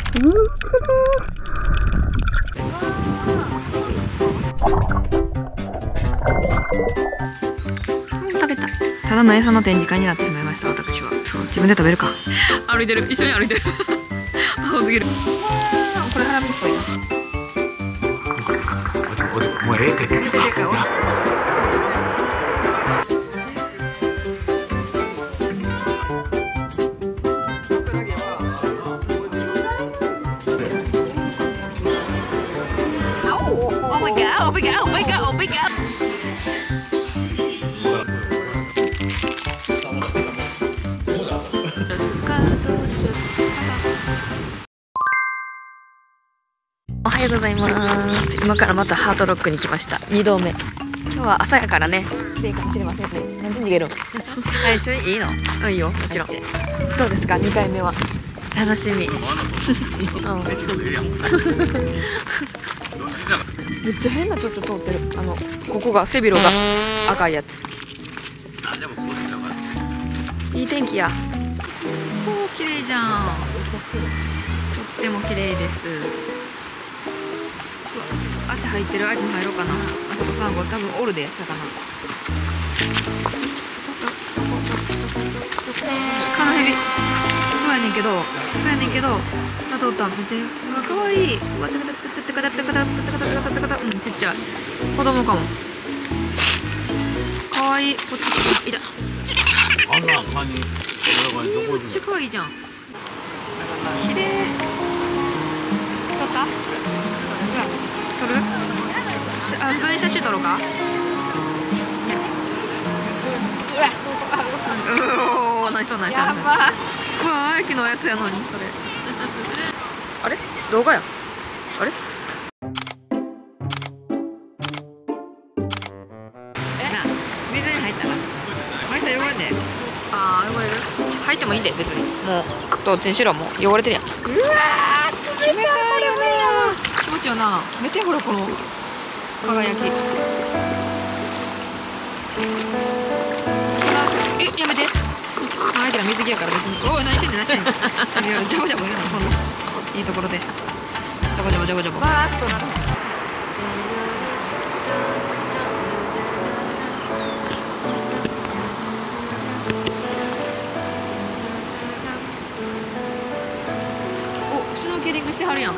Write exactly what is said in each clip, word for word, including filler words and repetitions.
食べた。ただの餌の展示会になってしまいました。私はそう自分で食べるか。歩いてる、一緒に歩いてる。青すぎる。これハラミっぽいな。 もうええって。 Oh my god! Oh my god! Oh my god! Oh my god! おはようございます。今からまたハートロックに来ました。にどめ。今日は朝やからね。綺麗かもしれませんね。なんで逃げるの？はい、一緒にいいの？あ、いいよ、もちろん。どうですか？にかいめは。楽しみ。うん、めっちゃ変なちょっと通ってる。あのここが背広が赤いやつ。いい天気や。おお、綺麗じゃん。とっても綺麗です。足入ってる間に入ろうかな。あそこサンゴ多分おるで魚。カナヘビ。そうやねんけど、そうやねんけど、またおったん見て。うわ、かわいい。うわ、たかたかたかたかたかたかたかたかた。うん、ちっちゃい。子供かも。かわいい。こっち。いた。 あんなカニ。 めっちゃかわいいじゃん。綺麗。撮った？撮る？あ、普通に写真撮ろうか？うおー、ナイスナイス。やば。うわー、駅のやつやのにそれ。あれ？動画や。あれ？え？な、水に入ったら。入ったら汚れんで。あー、汚れる？入ってもいいんで別に。もうどっちにしろもう汚れてるやん。うわー、冷たいよね。気持ちいいよな。見てほらこの輝き。え、やめて。相手ら水着やから別に。おい、何してんねん、何してんねん。ジャボジャボ言うの、こんないいところで。ジャボジャボジャボジャボ。バーッとなる。お、シュノーケリングしてはるやん。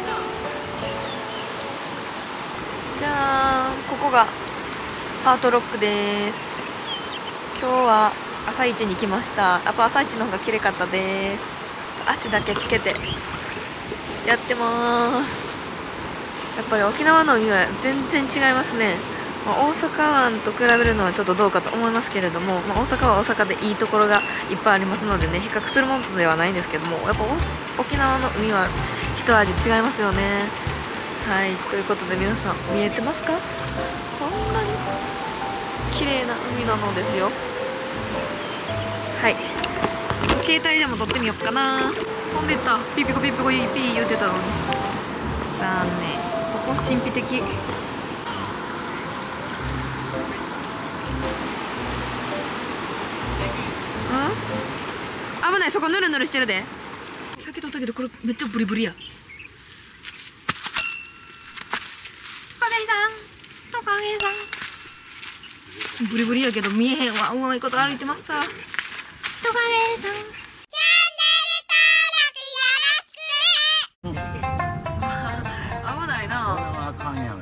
じゃーん、ここがハートロックです。今日は朝一に来ました。やっぱ朝一の方が綺麗かったです。足だけつけてやってます。やっぱり沖縄の海は全然違いますね。まあ、大阪湾と比べるのはちょっとどうかと思いますけれども、まあ、大阪は大阪でいいところがいっぱいありますのでね、比較するものではないんですけども、やっぱ沖縄の海は一味違いますよね。はい、ということで皆さん見えてますか？こんなに綺麗な海なのですよ。はい、携帯でも撮ってみようかな。飛んでった。ピピコピピコピー言ってたのに残念。ここ神秘的。うん、危ない。そこヌルヌルしてるで。さっき撮ったけどこれめっちゃブリブリや。トカゲさん、トカゲさんブリブリやけど見えへんわ。うまいこと歩いてますさ。トカゲさん、チャンネル登録よろしくね。危ないな。あかんやろ。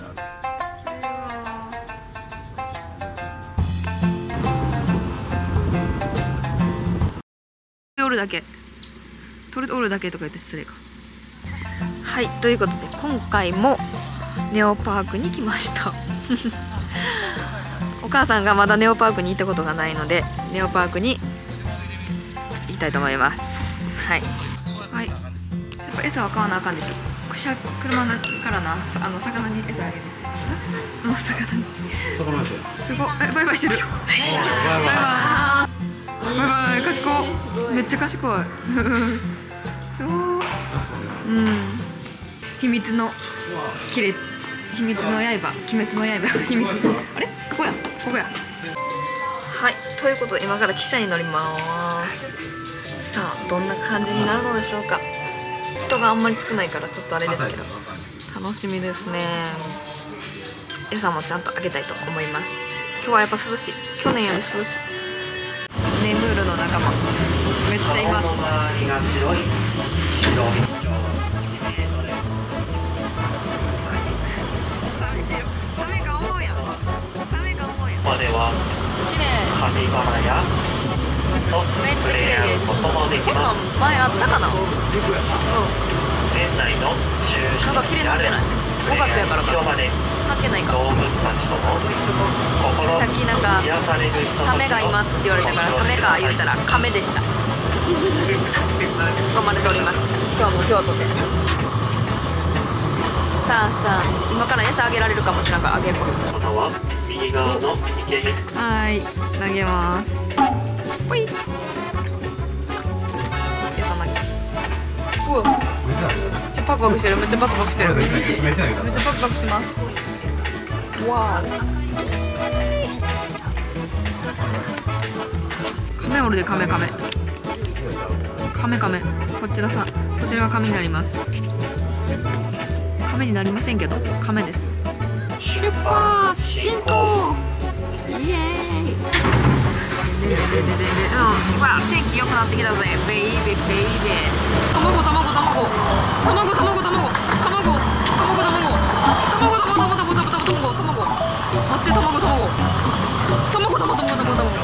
おるだけ取れおるだけとか言って失礼か。はい、ということで今回もネオパークに来ましたお母さんがまだネオパークに行ったことがないのでネオパークに行きたいと思います。はい、はい、やっぱ餌は買わなあかんでしょ。くしゃ車からな、あの魚に餌あげてあの魚にすごい。え、バイバイしてる。バイバイバイバイ。賢い。めっちゃ賢いすごい。うん、秘密の切れ秘密の刃、鬼滅の刃秘密あれここやここや。はい、ということで今から汽車に乗ります。さあどんな感じになるのでしょうか。 人があんまり少ないからちょっとあれですけど楽しみですね。餌もちゃんとあげたいと思います。今日はやっぱ涼しい。去年より涼しい。ネムールの仲間めっちゃいます。サメジロサメが思うやん。サメが思うやん。 ここでは神釜やめっちゃ綺麗です。こんなん前あったかな。うん。 園内の中なんか綺麗になってない。ごがつやからかな。関係ないか。 動物たちとも心さっきなんか癒されるひとときサメがいますって言われたからサメか言うたらカメでした。突っ込まれております。今日も京都で。さあさあ今から餌あげられるかもしれないからあげる。 そのは右側の池ではい投げます。ほい。餌投げ。うわ。めっちゃパクパクしてる。めっちゃパクパクしてる。めっちゃパクパクしてます。わお。カメおるでカメカメ。カメカメ。こちらさこちらがカメになります。カメになりませんけどカメです。出発進行。イエーイ。でででででうん、わ天気良くなってきたぜベイベーベイベー。卵卵卵卵卵卵卵卵卵卵卵卵卵卵卵卵卵待って卵卵卵卵卵卵卵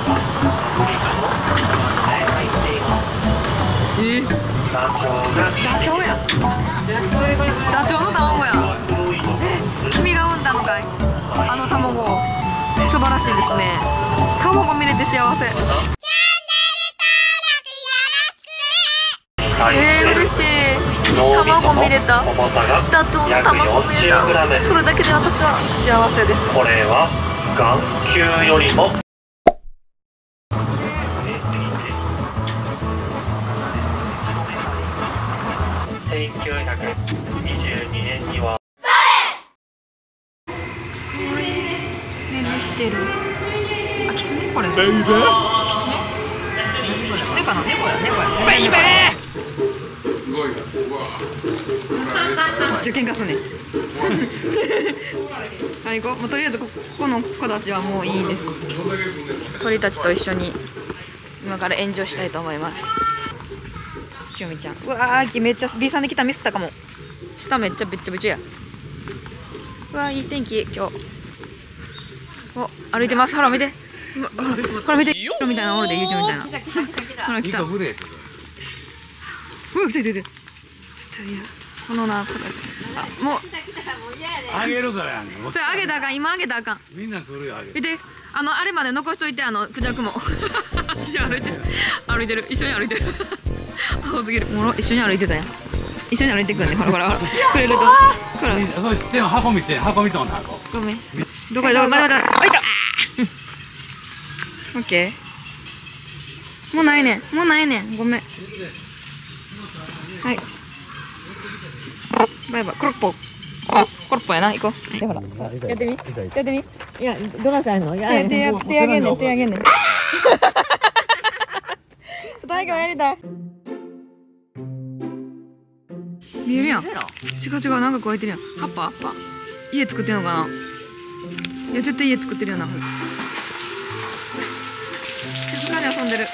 えダチョウやダチョウの卵や。え君が産んだのかいあの卵。素晴らしいですね。卵見れて幸せ。えー、嬉しい。卵見れた。ダチョウの卵見れた。それだけで私は幸せです。 これは眼球よりもせんきゅうひゃくにじゅうにねんにはかわいい。ねねしてる。あ、キツネこれ。キツネ？キツネかな。猫や猫や。全然猫や。すごいな。受験化すね。はい、こもうとりあえずここの子たちはもういいです。鳥たちと一緒に今から炎上したいと思います。しおみちゃん。うわー、めっちゃ ビー さんで来たミスったかも。下めっちゃべっちゃべちゃや。うわー、いい天気今日。お、歩いてます。ほら見て。ほら見て。ほらみたいなオールで言うてみたいな。ほら来た。うわ来た来た来た。ちょっといやこのな子たち。あもう。 あげるからやん。 それあげたらあかん。今あげたらあかん。 みんな来るよあげる。 見て。あのあれまで残しといてあのクジャクも。一緒に歩いてる。歩いてる。一緒に歩いてる。青すぎる。もろ一緒に歩いてたやん。一緒に歩いてくんね。ほらほらほら。くれると。ほら。 そう知ってん箱見て箱見てもな箱。 ごめん。どこやどこまだまだ。あいた。オッケー。もうないねん。もうないねん。ごめん。はい。バイバイ。コロッポ。コロッポやな。行こう。でほら。やってみ。やってみ。 いや、どないさんの？いや、 手や手あげんねん。手あげんねん。ちょっと相川やりたい。見えるやん。違う違う、なんかこうやってるやん。葉っぱ？家作ってんのかな。いや絶対家作ってるよな。静かに遊んでる。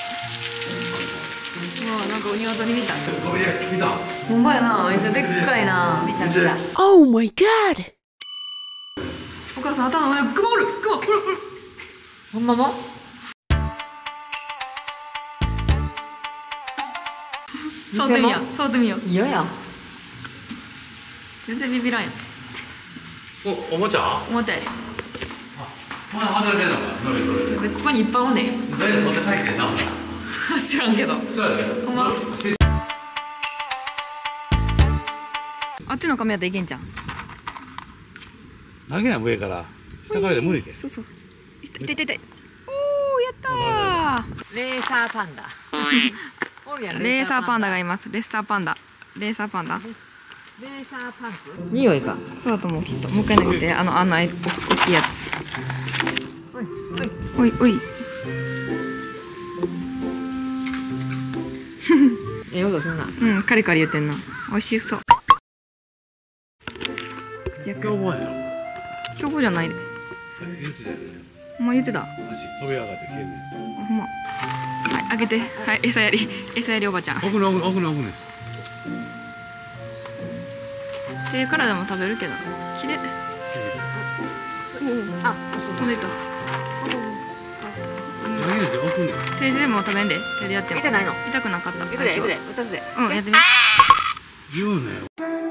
うわ、なんか鶏みたい。ほんまやな、めっちゃでっかいな。見た見た。 Oh my god! お母さん頭の上、クマおる。クマ、ほらほら。 ほんまも？ 触ってみよう。触ってみよう。 嫌や。 全然ビビらんやん。 おおもちゃ？ おもちゃやで。 まだ外れてんのか。どれどれ。 でここにいっぱいおんねん。 誰で取って帰ってんな。 知らんけど。 そうやで。 ほんま。あっちのカメラでいけんじゃん。 投げない上から下からで無理で。 そうそう。痛い痛い痛い。おお、やったー。 レーサーパンダ。おるやろ。 レーサーパンダがいます。レッサーパンダ。レーサーパンダ。 レーサーパンツ？匂いか。 そうだと思うきっと。もう一回投げて、あのあんな大きいやつ。おいおい。 ええ音すんな。 うん、カリカリ言ってんな。 美味しそう。口焼く。 凶暴やろ。 凶暴じゃないで。 言ってたよね。 お前言ってた。 足飛び上がって消える。 あ、ほんま。はい、あげて。はい、餌やり。餌やりおばちゃん。 奥の奥の奥の奥ね。 手からでも食べるけど。きれい。あ、そう、飛んでた。手でも食べんで。手でやっても。 痛ないの？ 痛くなかった。 行くで行くで。二つで。 うん、やってみ。 言うね。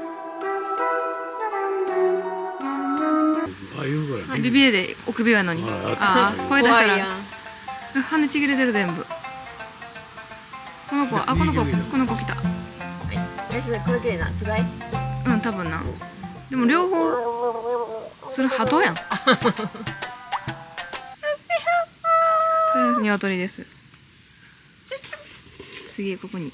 あ、言うから。 ビビエで臆病やのに。ああ、声出したら。羽ちぎれてる全部。この子、あ、この子、この子来た。 え、それこれ綺麗な。つがい？ うん、多分な。でも両方。それ鳩やん。それです鶏です。次ここに。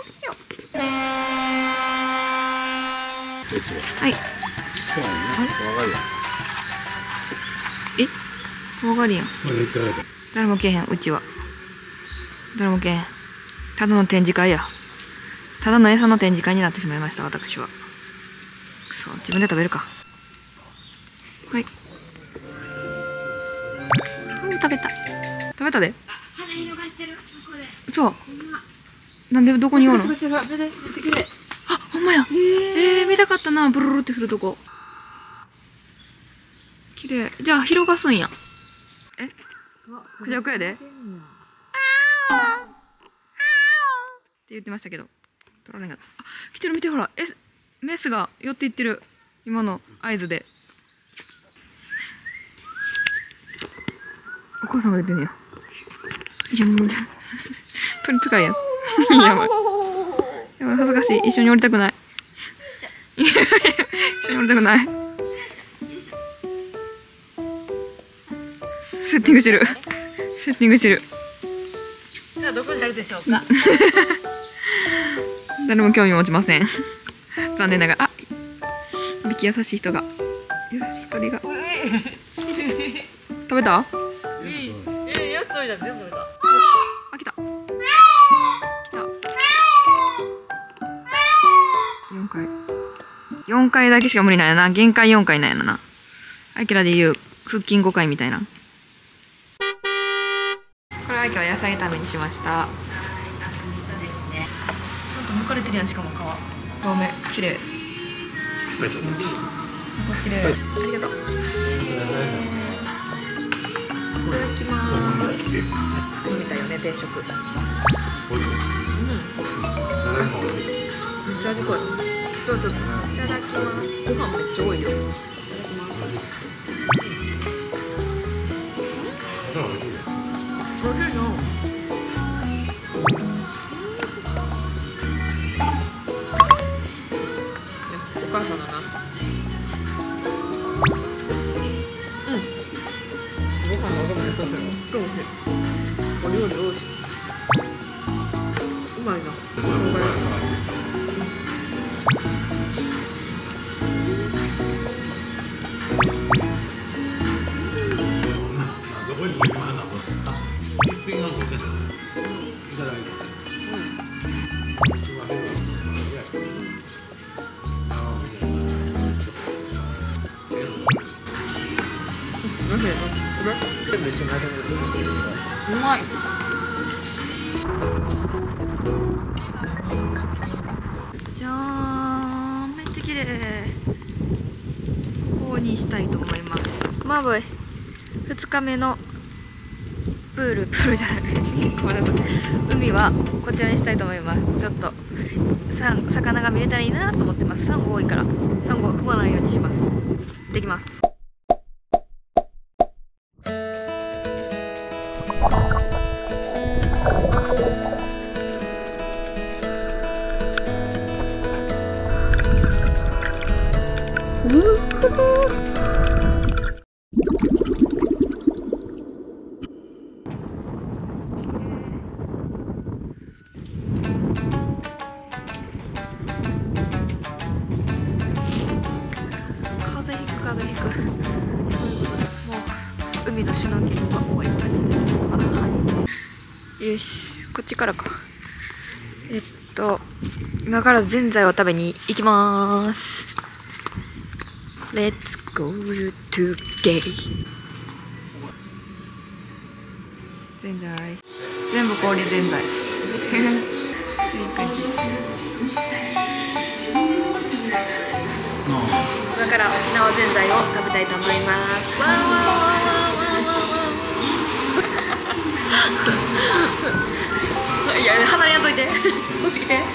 はい。え、怖がりやん。誰も来えへん、うちは。誰も来えへん。ただの展示会や。ただの餌の展示会になってしまいました、私は。くそ、自分で食べるか。はい。うん、食べた。食べたで。そう。なんでどこにおるの？あ、ほんまや。えー、見たかったな、ブルルってするとこ。綺麗。じゃあ広がすんや。え？クジャクやで。って言ってましたけど、取られなかった。あ、来てる見てほら。え、メスが寄っていってる。今の合図で。お母さんが出てんねや。いや、もう、取りつかいやん。やばい。やばい、恥ずかしい。一緒に降りたくない。一緒に降りたくない。セッティングしてる。セッティングしてる。 さあ、どこになるでしょうか。 誰も興味持ちません。残念ながら。あ、ビキ優しい人が。優しい一人が。食べた？ え、やつおいだ、全部食べた。 あ、来た。来た。四回。四回だけしか無理なんやな。限界四回なんやな。アキラで言う腹筋五回みたいな。これアキは野菜炒めにしました。ちゃんと剥かれてるやん、しかも皮。表面綺麗。綺麗。ありがとう。いただきます。みたいよね、定食。うん。めっちゃ味濃い。どうぞ。いただきます。ご飯めっちゃ多いよ。いただきます。おいしいな。よし、お母さんだな。お料理美味しい。うまいな。 どこにも今なの。一品が持ってたね。いただきます。 うまい。じゃーん、めっちゃ綺麗。ここにしたいと思います。まぶい。二日目のプール、プールじゃない。ごめんなさい。海はこちらにしたいと思います。ちょっとサン魚が見れたらいいなと思ってます。サンゴ多いからサンゴを踏まないようにします。できます。風邪ひく風邪ひく。もう海のシュノーケリングは終わります。はい、よし、こっちからか。えっと今からぜんざいを食べに行きます。 Let's go to gay。 ぜんざい全部氷ぜんざいそういう感じ。今から沖縄ぜんざいを食べたいと思います。わーわーわーわーわーわーいや離れやんといてこっち来て。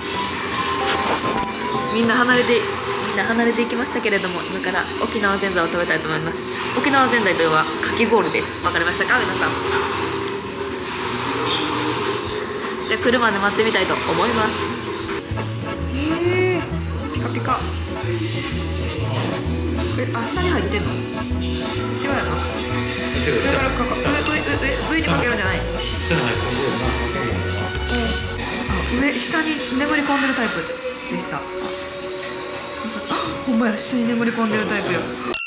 みんな離れてみんな離れていきましたけれども、今から沖縄ぜんざいを食べたいと思います。沖縄ぜんざいというのはかき氷です。わかりましたか皆さん。じゃあ車で待ってみたいと思います。へえピカピカ。え、あ、下に入ってんの？違うやな。上からかか上上上上にかけるんじゃない？ 下に入ってるな。 あ、上下に眠り込んでるタイプでした。あ、ほんまや、下に眠り込んでるタイプよ。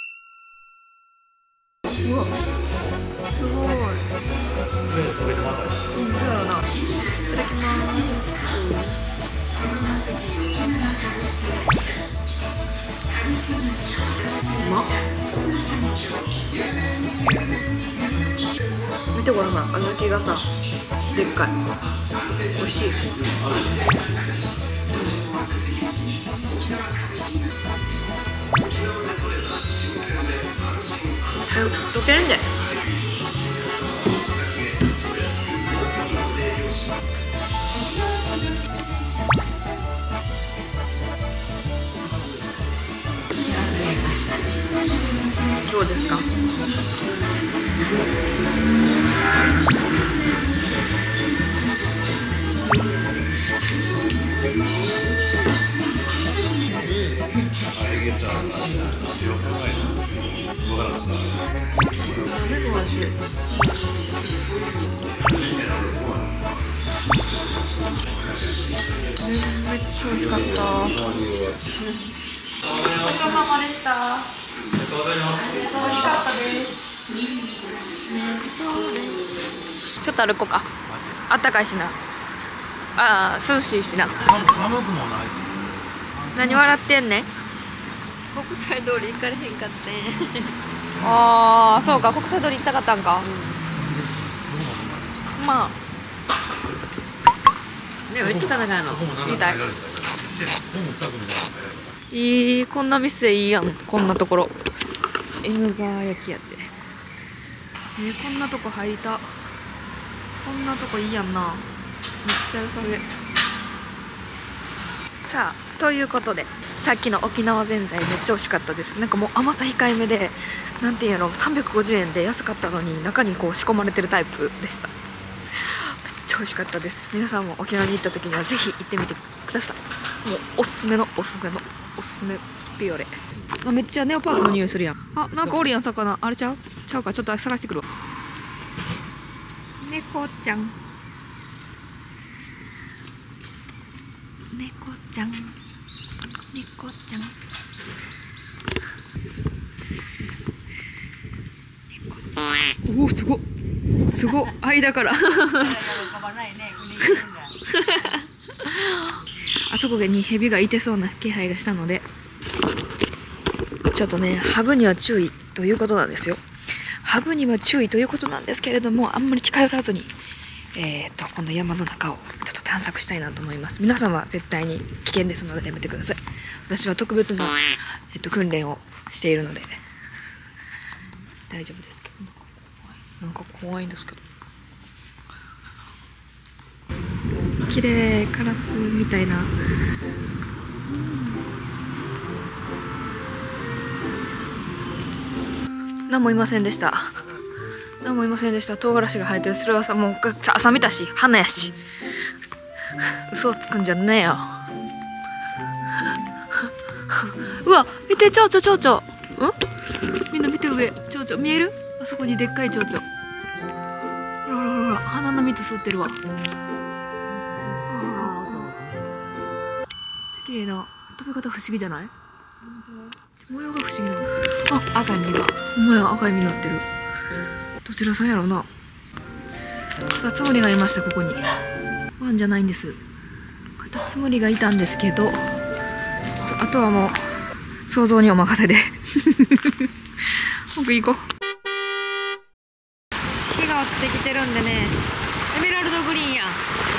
うわ、すごい。 上で食べてもらったり。 うん、そうやろな。いただきます。うまっ。見てごらん、ほら、小豆がさ、でっかい。美味しい。はい、溶けるんじゃ。どうですか？めっちゃ美味しかった。ごちそうさまでした。美味しかったです。ちょっと歩こうか。あったかいしな。ああ、涼しいしな。 寒くもないし。 何笑ってんねん。 国際通り行かれへんかってああ、そうか、国際通り行きたかったんか。うん、まあでも行ってかなかんの。 行きたい。いい、こんな店いいやん。こんなところ M バー焼きやって。えー、こんなとこ入りた。こんなとこいいやんな。めっちゃ良さげ。さあ、ということでさっきの沖縄ぜんざいめっちゃ美味しかったです。なんかもう甘さ控えめで、なんていうんやろ、さんびゃくごじゅうえんで安かったのに中にこう仕込まれてるタイプでした。めっちゃ美味しかったです。皆さんも沖縄に行った時にはぜひ行ってみてください。もうおすすめのおすすめのおすすめビオレ。あ、めっちゃネオパークの匂いするやん。あ、なんかおるやん、魚。あれちゃうちゃうか、ちょっと探してくるわ。猫ちゃん、猫ちゃん、猫ちゃん、おお、すごっ、すごっ、間からあそこにヘビがいてそうな気配がしたので、ちょっとね、ハブには注意ということなんですよ。ハブには注意ということなんですけれども、あんまり近寄らずに、えーと、この山の中をちょっと探索したいなと思います。皆さんは絶対に危険ですのでやめてください。私は特別な、えっと、訓練をしているので大丈夫ですけど、なんか怖いんですけど。綺麗、カラスみたいな。何もいませんでした。何もいませんでした。唐辛子が生えてる。それはさ、もう朝見たし、花やし。嘘をつくんじゃねえよ。うわ、見て、蝶々、蝶々。ん？みんな見て、上。蝶々、見える？あそこにでっかい蝶々。ほらほらほら、花の蜜吸ってるわ。綺麗な飛び方不思議じゃない？模様が不思議なの。あ、赤い実が。ほんまや、赤い実になってる。どちらさんやろうな。カタツムリがいました、ここに。ワンじゃないんです。カカタツムリがいたんですけど、ちょっとあとはもう想像にお任せで僕行こう。日が落ちてきてるんでね、エメラルドグリーンやん。お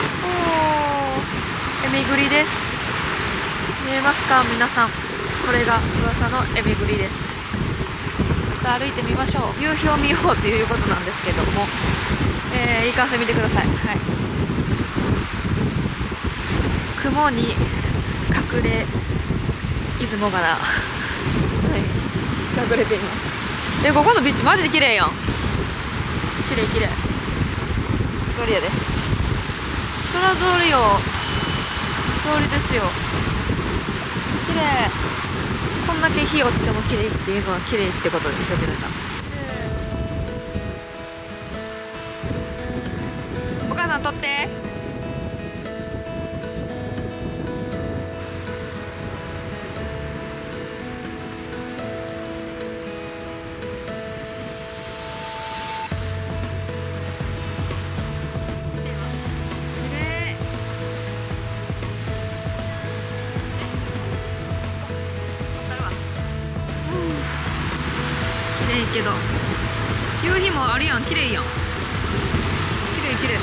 ー、エメグリです。見えますか皆さん、これが噂のエメグリです。ちょっと歩いてみましょう。夕日を見ようということなんですけども、えー、いい感じ見てください。はい、雲に隠れ出雲がなはい、隠れています。で、ここのビーチマジで綺麗やん。綺麗綺麗。通りやで。空通りよ。通りですよ。綺麗。こんだけ日落ちても綺麗っていうのは綺麗ってことですよ、皆さん。お母さん撮って。けど夕日もあるやん。綺麗やん。綺麗綺麗。は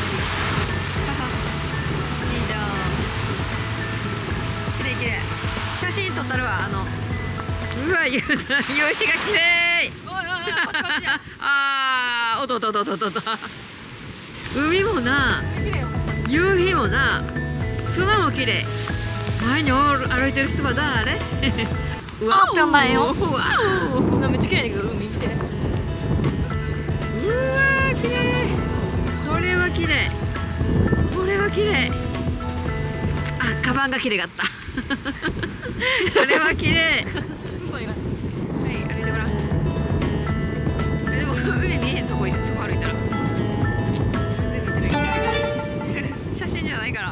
はいいじゃん。綺麗綺麗。写真撮ったるわ。あのうわ、夕日が綺麗。おいおいおい、こっちこっちや。あー、おとおとおとおとおと。海もな、夕日もな、砂も綺麗。前に歩いてる人は誰？わお、ぴょんなんよ。めっちゃ綺麗だけど、海見て。うわー、綺麗。これは綺麗。これは綺麗。あ、カバンが綺麗だった。これは綺麗。はい、歩いてごらん。え、でも海見えへん。そこそこ歩いたら。全部見てる。写真じゃないから。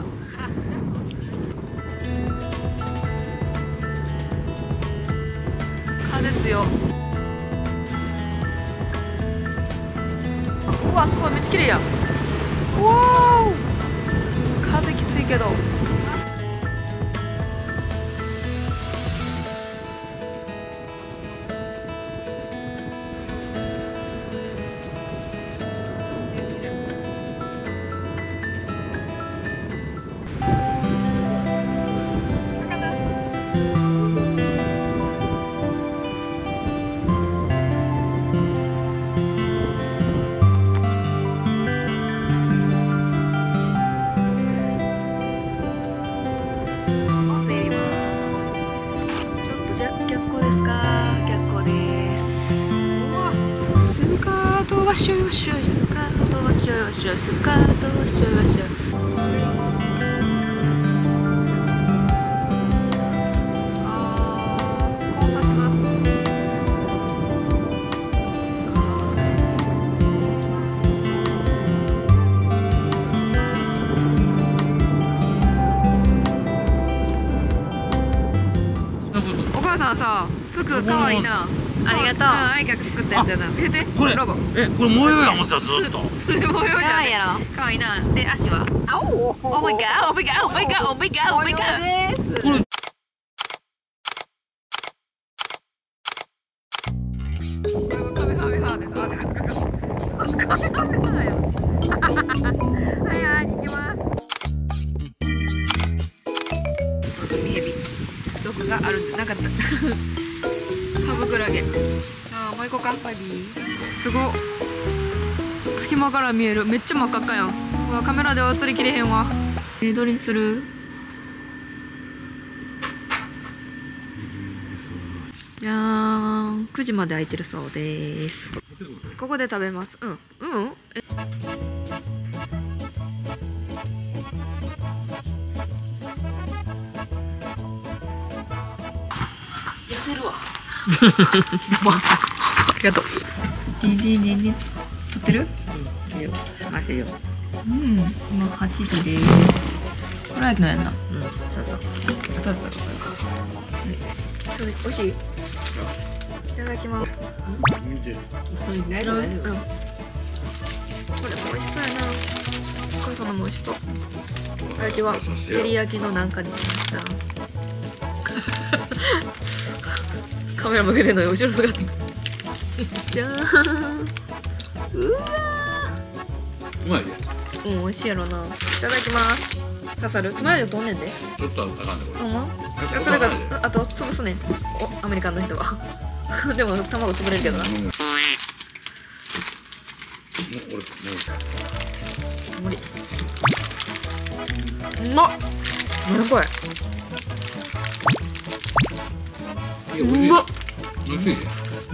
風強。うわ、すごい、めっちゃ綺麗や。うわー、風きついけど。わっしょいわっしょい、スカートわっしょいわっしょい、スカートわっしょいわっしょい。あー、交差します。お母さんさ、服かわいいな。ありがとう。愛が作ったやつやな。見てこれロゴ。 え、これ模様や思ってた、ずっと。 模様じゃん。やろ。可愛いな。で、足は。おお。オメガ、オメガ、オメガ、オメガ、オメガ。です。これ。カメハメハです。あ、じゃ、カメハメハよ。はいはい、行きます。海ヘビ。毒があるんで、なかった。ハブクラゲ。ああ、もう行こうか。バイビー。すごっ。隙間から見える。めっちゃ真っ赤っかやん。うわ、カメラでは映りきれへんわ。えー、どれにする？じゃーん。くじまで空いてるそうです。ここで食べます。うん。うん。え痩せるわ。ありがとう。ディンディンディンディン。撮ってる？うん。いいよ。回せよ。うん。今はちじです。これは昨日やんな。うん。そうそう。あとだったらこれか。それ美味しい？いただきます。 見て。 うん。これも美味しそうやな。お母さんのも美味しそう。 味は照り焼きのなんかにしました。カメラ向けてんのに後ろ姿じゃーん。うわうまいで。 ー、うん、美味しいやろな。いただきます。刺さるつまりでとんねんで。 ちょっとあかんねこれ。 ほんま？あ、それがあと潰すねん。お、アメリカンの人はでも卵潰れるけどな。 うん、もう俺もう無理。うまっ。何これ。 いや美味しい。 うまっ。 美味しいね。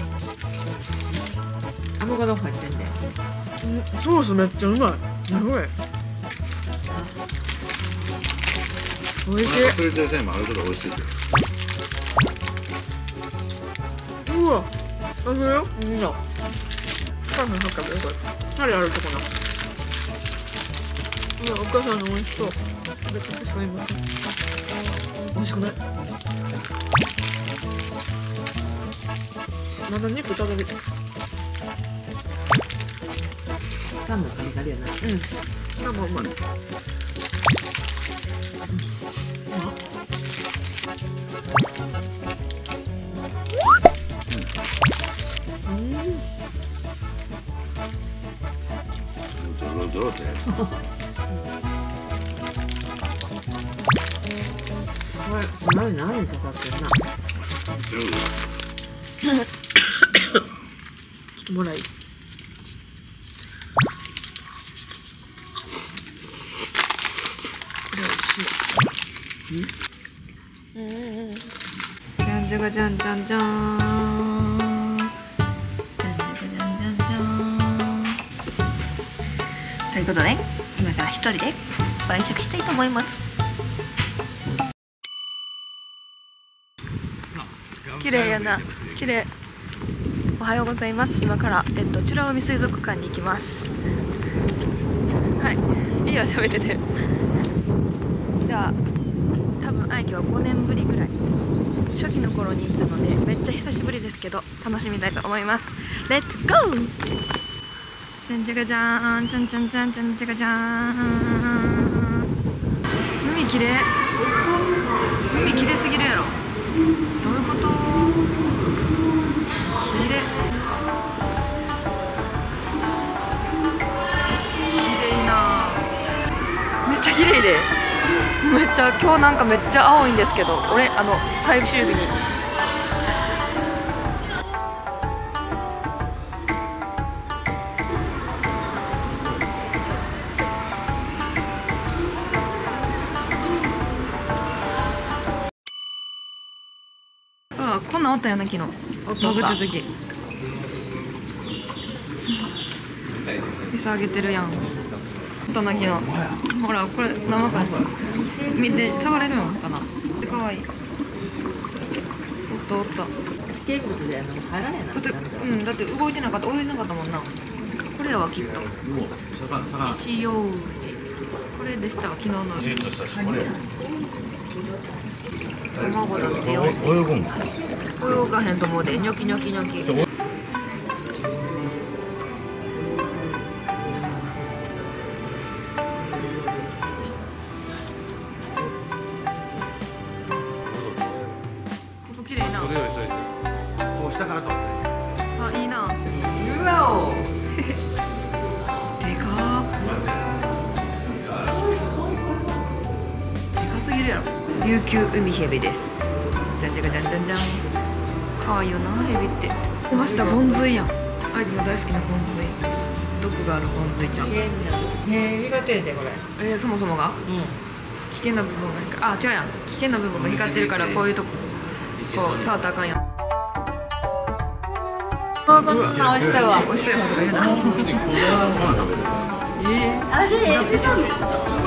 アボカド入ってんで。 ソースめっちゃうまい。何これ。美味しい。 それでもあるけど美味しい。 うわ。あれよ。いいな。パンの中でこれ。タレあるとこな。うわ、お母さんの美味しそう。食べててすみません。美味しくない。まだ肉食べる。 パンもカリカリやな。 うん。パンもうまい。 ドロドロって。 これ、前何に刺さってんな。 ちょっともらい。これ美味しい。うん。うんうん。じゃんじゃがじゃんじゃんじゃん。じゃんじゃがじゃんじゃんじゃん。ということで、今から一人で晩酌したいと思います。綺麗やな、綺麗。おはようございます。今からえっと美ら海水族館に行きます。はい、いいよ喋ってて。じゃあ多分愛嬌はごねんぶりぐらい、初期の頃に行ったのでめっちゃ久しぶりですけど楽しみたいと思います。レッツゴー。じゃんじゃがじゃーん、じゃんじゃんじゃんじゃんじゃがじゃーん。海綺麗。海綺麗すぎるやろ。どういうこと？綺麗。綺麗な。めっちゃ綺麗で。めっちゃ今日なんかめっちゃ青いんですけど、俺あの最終日に。あ、こんなんおったよな昨日。潜った時。餌あげてるやん。おったな昨日。ほらこれ生か。見て触れるのかな。で可愛い。おったおった。 危険物で入らねえな。 だってうんだって動いてなかった、泳いでなかったもんな。これやわきっと。石ようじ。これでしたわ昨日の。卵だってよ。 泳ぐん。 泳がへんと思うで。ニョキニョキニョキ。ここ綺麗な。 もう下から撮って。 あ、いいな。 うわお。 でかー。でかすぎるやろ。琉球海ヘビです。じゃんじゃがじゃんじゃんじゃん。可愛いよなヘビって。出ました、ゴンズイやん。アイクの大好きなゴンズイ。毒があるゴンズイちゃん。 へえ、見ててこれ。 えー、そもそもがうん。 危険な部分が光あ、違うやん。危険な部分が光ってるからこういうとここう触ったらあかんやん。 こんな美味しさは。 美味しそうやなとか言うな。えー、 味えラップしてる。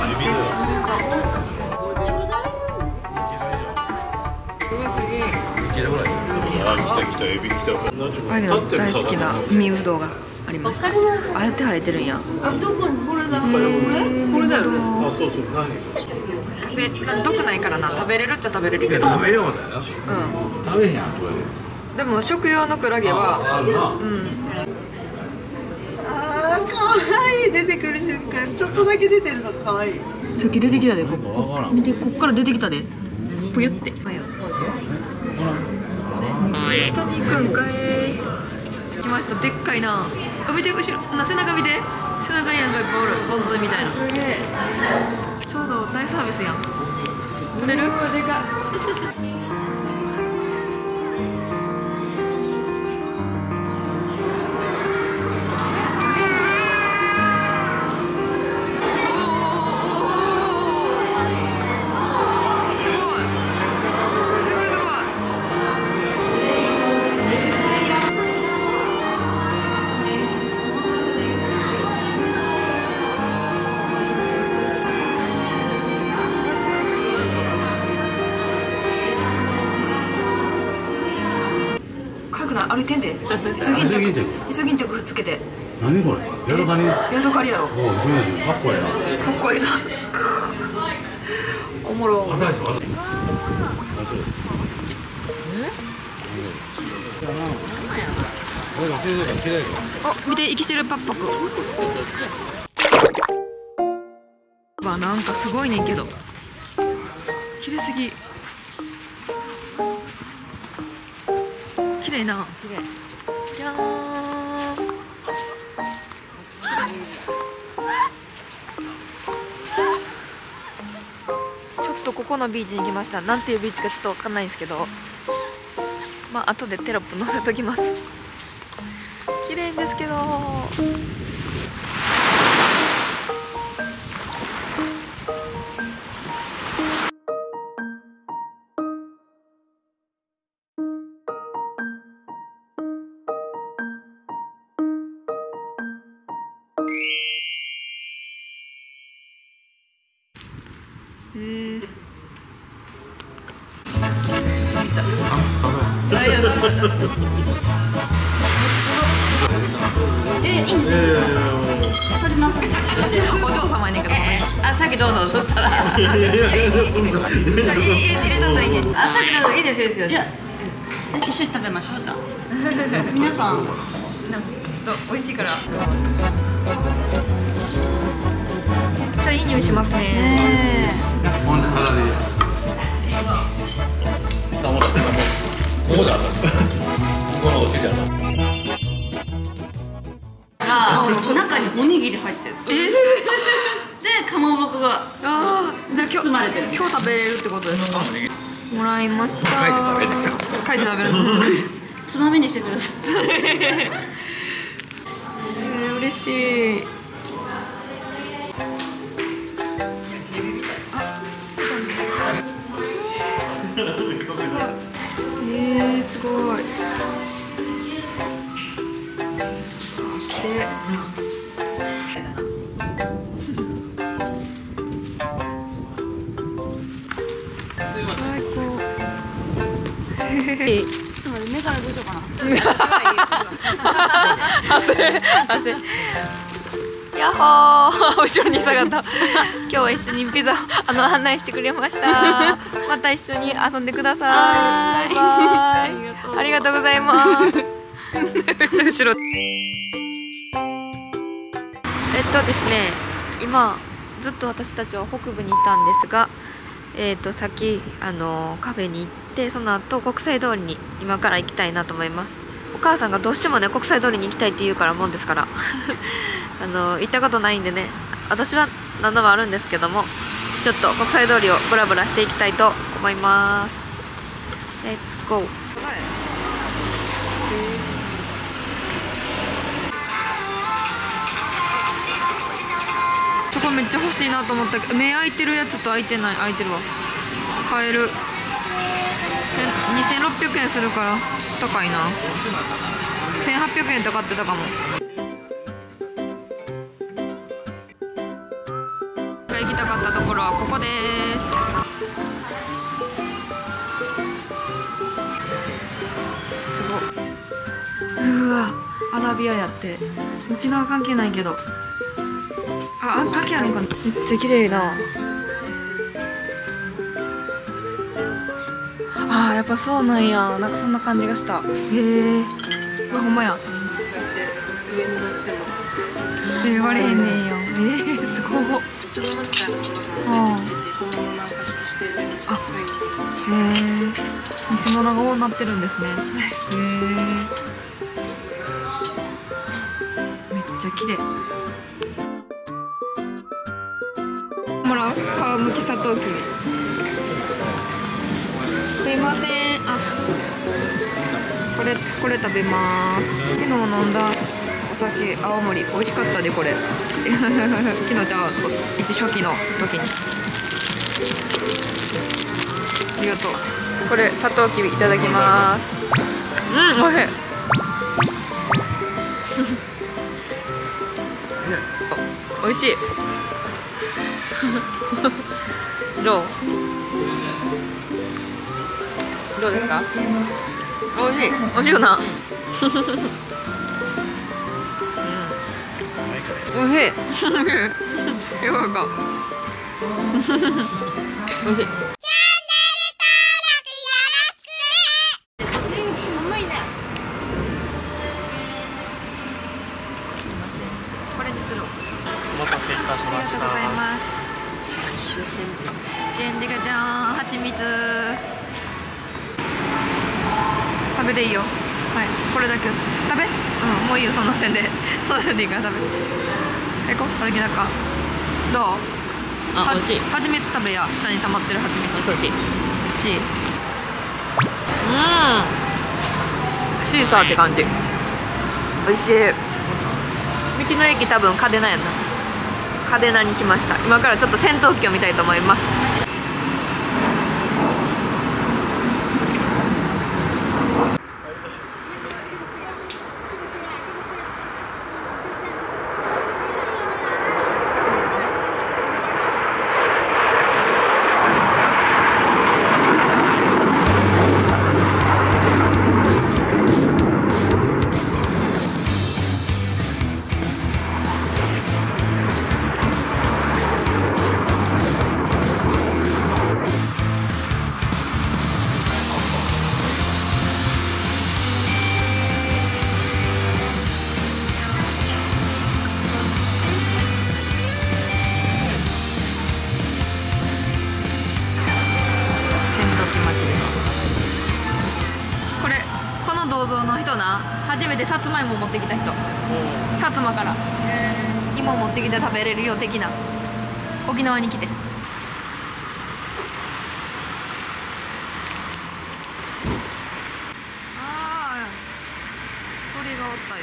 あれの大好きな海ぶどうがありました。ああやって生えてるんや。 あ、どこにこれだ。これこれこれだよね。 あ、そうそう。何？ 食べ毒ないからな。食べれるっちゃ食べれるけど。 食べようだよな。 うん。 食べへんやんこれ。 でも食用のクラゲは、うん。 あー、かわいい。出てくる瞬間ちょっとだけ出てるのかわいい。 さっき出てきたで、こわからん。 こ見て、こっから出てきたでぷよって。下に行くんかい。来ました、でっかいなあ。見て、後ろな、背中見て、背中になんかいっぱいおる、ポン酢みたいな。すげえ、ちょうど大サービスやん。取れる？でか歩いてんで、イソギンチャク、イソギンチャクくっつけて。 何これ？ヤドカリ？ ヤドカリやろ。 おお、そうやね。かっこいいな。 かっこいいな。おもろ。 新しい。 あ、見て、生きてるパクパク。うわ、なんかすごいねんけど。綺麗すぎ。綺麗な。綺麗。いやー。ちょっとここのビーチに来ました。なんていうビーチかちょっとわかんないんですけど。まあ、後でテロップ載せときます。綺麗んですけど。えー、見た。あ、いや、そうだ。え、いいんですよ。取ります。お嬢様にねんけど。あ、さっきどうぞ。そしたら。いやいやいや、入れたんだいいね。あ、さっきどうぞ。いいですよ、いいですよ。いや、一緒に食べましょう、じゃあ。皆さん。ちょっと美味しいから。めっちゃいい匂いしますね。 ここであった。ここのお尻あった。 が中におにぎり入ってる。えー、でかまぼこがああ、じゃあ今日今日食べれるってことですか？もらいました。書いて食べる。書いて食べる。つまみにしてください。えー、嬉しい。えー、すごい。きれい。最高。ちょっと待って、目からどうしようかな。汗、汗。やっほー。後ろに下がった。今日は一緒にピザあの案内してくれました。また一緒に遊んでください。バイバイ。ありがとうございます。めっちゃ後ろ。えっとですね、今ずっと私たちは北部にいたんですが、えっとさっきあのカフェに行って、その後国際通りに今から行きたいなと思います。お母さんがどうしてもね国際通りに行きたいって言うからもんですからあの行ったことないんでね、私は何度もあるんですけども、ちょっと国際通りをブラブラしていきたいと思います。レッツゴー。チョコめっちゃ欲しいなと思ったけど、目開いてるやつと開いてない、開いてるわ。買える。にせんろっぴゃくえんするからちょっと高いな。せんはっぴゃくえんとか買ってたかも。行きたかったところはここです。すごい。うわ、アラビアやって。沖縄関係ないけど。あ、関係あるんかな。めっちゃ綺麗な。あー、やっぱそうなんや。なんかそんな感じがした。へえ。うわ、ほんまや。上に乗っても。言われへんねんよ。 ー、すごい。 そのままみたいなものが出てて本物なんかしてしてるんですよ。 あへえ、偽物が多なってるんですね。へえ、めっちゃ綺麗。もらう皮むき砂糖きび。すいません。あ、これこれ食べます。昨日飲んだお酒青森美味しかったでこれ。昨日じゃあ一初期の時に。ありがとう。これ砂糖きびいただきます。うん、おいしい。おいしい。どう？どうですか？おいしい。おいしいよな。おいしい。よかった。おいしい。 お待たせいたしありがとうございます。ジェンジガじゃん、はちみつ。食べていいよ。はい、これだけ落とす。食べ。うん、もういいよ、そんな線で。そんな線でいいから食べ。え、こ、歩きだか。どう。 あ、美味しい。 はちみつ食べや、下に溜まってるはちみつ。 美味しい。 し。うん。シーサーって感じ。美味しい。道の駅多分嘉手納やな。嘉手納に来ました。今からちょっと戦闘機を見たいと思います。これこの銅像の人な、初めてさつまいも持ってきた人。薩摩から芋持ってきて食べれるよ的な。沖縄に来て。ああ、鳥がおったよ。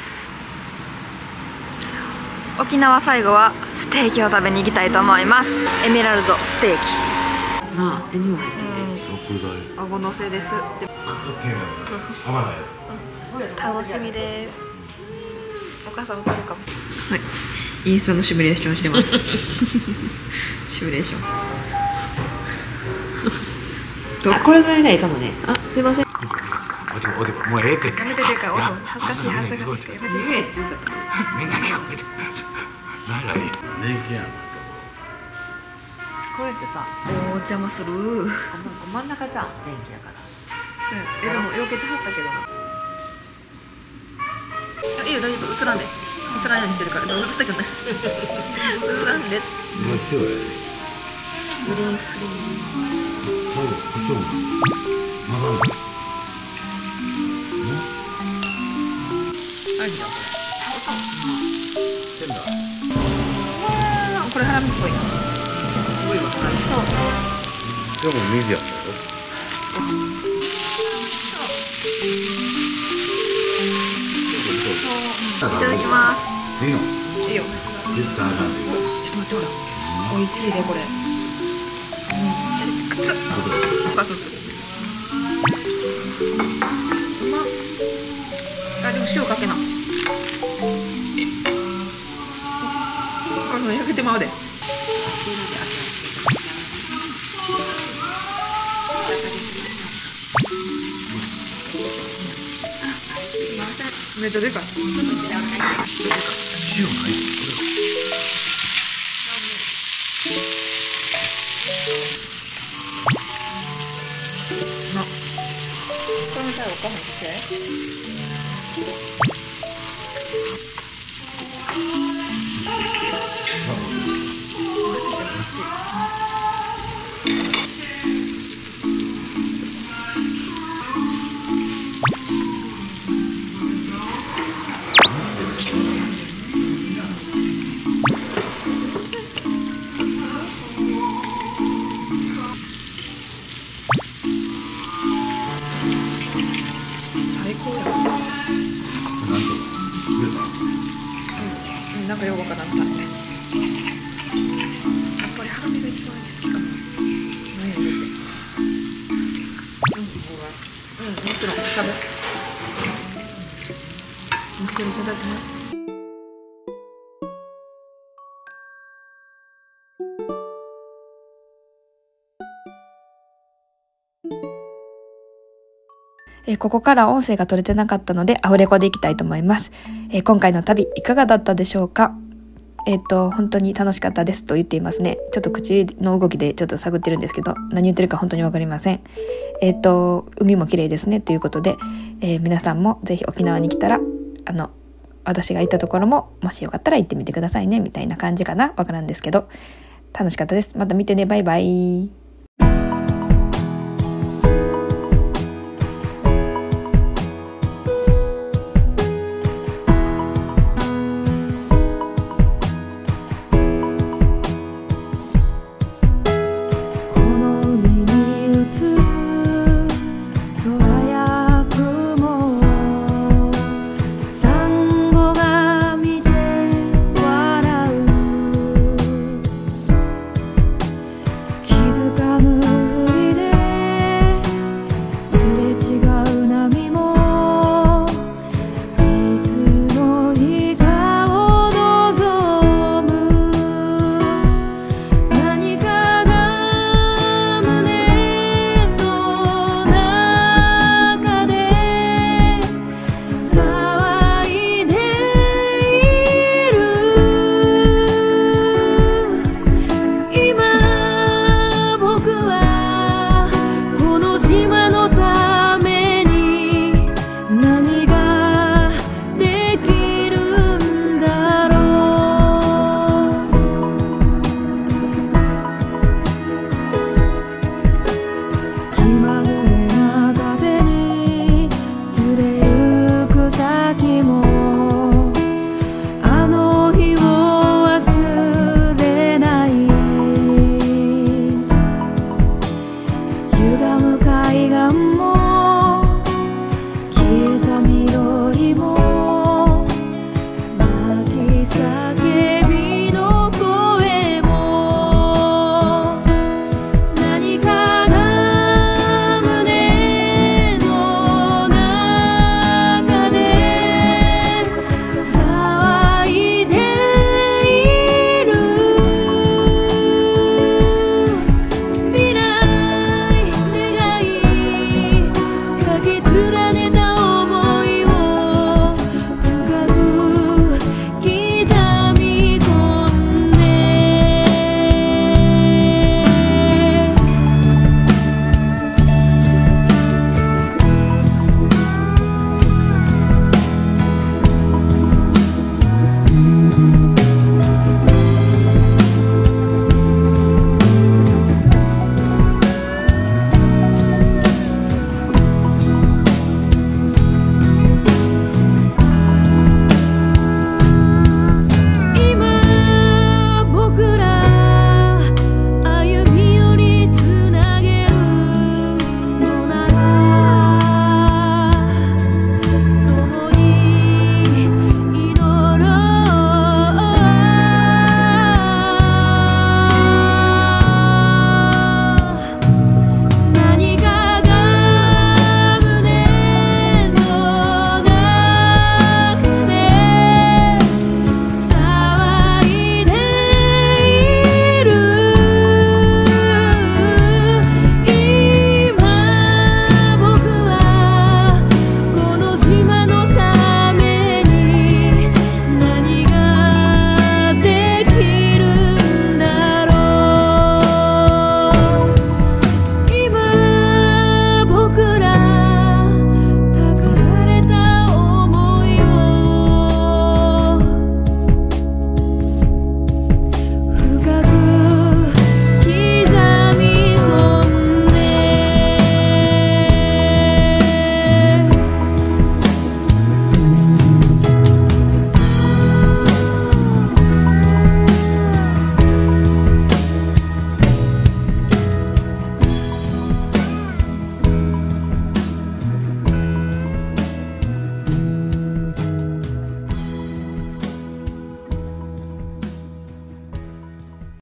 沖縄最後はステーキを食べに行きたいと思います。エメラルドステーキ。 なあ、エビも入ってて。 顎のせです。 合わないやつ。 楽しみです。お母さんも来るかも。はい。インスタのシミュレーションしてます。シミュレーション。 あ、これぐらいがいいかもね。あ、すいません。 おちおちもうええって。 やめてでかい音。恥ずかしい恥ずかしい。やめて。 言えって言ったから。 みんな聞こえて。長い。年季やな。 これってさ、 お邪魔する。 真ん中じゃん、電気やから。 そうや。えでも避けてはったけどな。いいよ大丈夫。映らんで。映らんようにしてるから。映ったけどね。映らんで。 もう強い。 グリーンフリー。 そう、胡椒。まだ。 あるじゃん、これ。 これハラミっぽいな。 すごいわ、 そう。 でもミディアムだよ。 いただきます。 いいの。 いいよ。 絶対あかんで。 ちょっと待ってほら。美味しいでこれ。くつ。お母さん。うまっ。あでも塩かけな。お母さん焼けてまうで。めっちゃでかい。 塩ない。 な。これもさ、お母さんにして。 なんかよくわからんかったやっぱりハラミが一番好きかな。何を入れてうん、もちろん食べゆっくりいただきます。えー、ここから音声が取れてなかったのでアフレコでいきたいと思います。えー、今回の旅いかがだったでしょうか。えっと本当に楽しかったですと言っていますね。ちょっと口の動きでちょっと探ってるんですけど、何言ってるか本当にわかりません。えっと海も綺麗ですねということで、えー、皆さんもぜひ沖縄に来たらあの私が行ったところももしよかったら行ってみてくださいねみたいな感じかな。わからんですけど楽しかったです。また見てね。バイバイ。